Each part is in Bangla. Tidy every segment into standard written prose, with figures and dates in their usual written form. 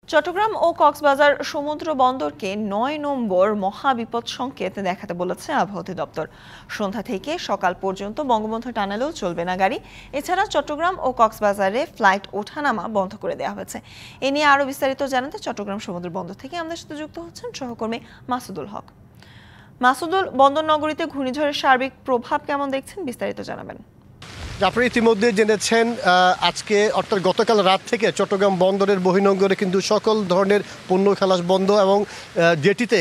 চট্টগ্রাম ও কক্সবাজার সমুদ্র বন্দরকে ৯ নম্বর মহাবিপদ সংকেত দেখাতে বলেছে আবহাওয়া অধিদপ্তর। সন্ধ্যা থেকে সকাল পর্যন্ত বঙ্গবন্ধু টানেলেও চলবে না গাড়ি। এছাড়া চট্টগ্রাম ও কক্সবাজারে ফ্লাইট ওঠানামা বন্ধ করে দেওয়া হয়েছে। এ নিয়ে আরও বিস্তারিত জানাতে চট্টগ্রাম সমুদ্র বন্দর থেকে আমাদের সাথে যুক্ত হচ্ছেন সহকর্মী মাসুদুল হক। মাসুদুল, বন্দর নগরীতে ঘূর্ণিঝড়ের সার্বিক প্রভাব কেমন দেখছেন, বিস্তারিত জানাবেন। আপনারা ইতিমধ্যে জেনেছেন আজকে অর্থাৎ গতকাল রাত থেকে চট্টগ্রাম বন্দরের বহির্নোঙরে কিন্তু সকল ধরনের পণ্য খালাস বন্ধ এবং জেটিতে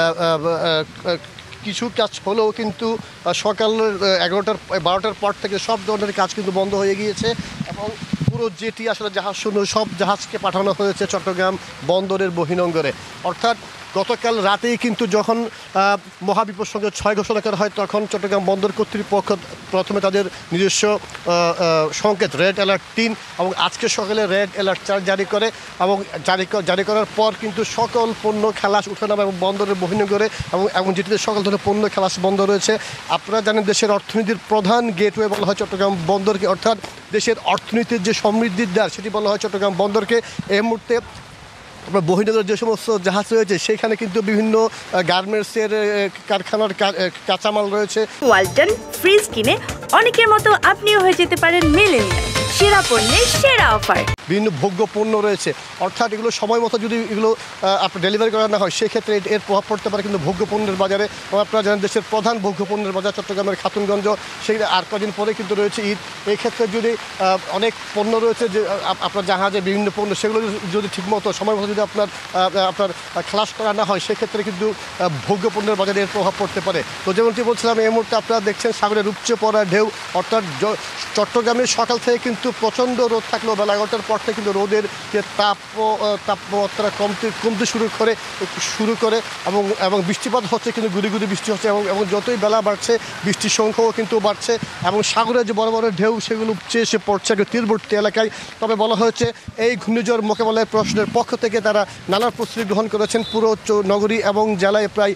কিছু কাজ হলেও কিন্তু সকাল 11-12টার পর থেকে সব ধরনের কাজ কিন্তু বন্ধ হয়ে গিয়েছে এবং পুরো জেটি আসলে জাহাজ শূন্য সব জাহাজকে পাঠানো হয়েছে চট্টগ্রাম বন্দরের বহির্নোঙরে। অর্থাৎ গতকাল রাতেই কিন্তু যখন মহাবিপদ সংকেত 6 ঘোষণা করা হয় তখন চট্টগ্রাম বন্দর কর্তৃপক্ষ প্রথমে তাদের নিজস্ব সংকেত রেড অ্যালার্ট 3 এবং আজকে সকালে রেড অ্যালার্ট 4 জারি করে এবং জারি করার পর কিন্তু সকল পণ্য খালাস উঠানামা এবং বন্দরের বহির্নোঙরে এবং যেটিতে সকল ধরনের পণ্য খালাস বন্ধ রয়েছে। আপনারা জানেন দেশের অর্থনীতির প্রধান গেটওয়ে বলা হয় চট্টগ্রাম বন্দরকে, অর্থাৎ দেশের অর্থনীতির যে সমৃদ্ধির দ্বার সেটি বলা হয় চট্টগ্রাম বন্দরকে। এই মুহূর্তে বহির্নোঙরের যে সমস্ত জাহাজ রয়েছে সেখানে কিন্তু বিভিন্ন গার্মেন্টসের কারখানার কাঁচামাল রয়েছে। ওয়ালটন ফ্রিজ কিনে অনেকের মতো আপনিও হয়ে যেতে পারেন মিলেনিয়াল। সেরা পণ্যের সেরা অফার, বিভিন্ন ভোগ্য পণ্য রয়েছে, অর্থাৎ এগুলো সময় মতো যদি এগুলো আপনার ডেলিভারি করা না হয় সেক্ষেত্রে এর প্রভাব পড়তে পারে কিন্তু ভোগ্য পণ্যের বাজারে। আপনারা জানেন দেশের প্রধান ভোগ্য পণ্যের বাজার চট্টগ্রামের খাতুনগঞ্জ, সেই আর কদিন পরে কিন্তু রয়েছে ঈদ। এই ক্ষেত্রে যদি অনেক পণ্য রয়েছে যে আপনার জাহাজে বিভিন্ন পণ্য সেগুলো যদি ঠিকমতো সময় মতো যদি আপনার খালাস করা না হয় সেক্ষেত্রে কিন্তু ভোগ্য পণ্যের বাজারে এর প্রভাব পড়তে পারে। তো যেমনটি বলছিলাম এই মুহূর্তে আপনারা দেখছেন সাগরে উপচে পড়া ঢেউ, অর্থাৎ চট্টগ্রামের সকাল থেকে কিন্তু প্রচণ্ড রোদ থাকলেও বেলা 11টার পর থেকে কিন্তু রোদের যে তাপমাত্রা কমতে শুরু করে এবং বৃষ্টিপাত হচ্ছে, কিন্তু গুড়ি বৃষ্টি হচ্ছে এবং যতই বেলা বাড়ছে বৃষ্টির সংখ্যাও কিন্তু বাড়ছে এবং সাগরের যে বড় বড় ঢেউ সেগুলো উপচে এসে পড়ছে তীরবর্তী এলাকায়। তবে বলা হয়েছে এই ঘূর্ণিঝড় মোকাবেলায় প্রশাসনের পক্ষ থেকে তারা নানা প্রস্তুতি গ্রহণ করেছেন। পুরো নগরী এবং জেলায় প্রায়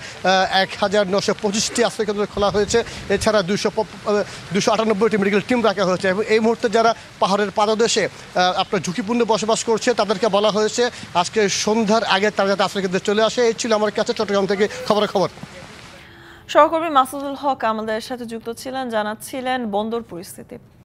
1925টি আশ্রয়কেন্দ্র খোলা হয়েছে। এছাড়া 298টি মেডিকেল টিম রাখা হয়েছে এবং এই মুহূর্তে যারা পাহাড়ের পাদদেশে আপনার ঝুঁকিপূর্ণ বসবাস করছে তাদেরকে বলা হয়েছে আজকে সন্ধ্যার আগে তারা যাতে আশ্রয়কেন্দ্রে চলে আসে। এই ছিল আমার কাছে চট্টগ্রাম থেকে খবর। সহকর্মী মাসুদুল হক আমাদের সাথে যুক্ত ছিলেন, জানাচ্ছিলেন বন্দর পরিস্থিতি।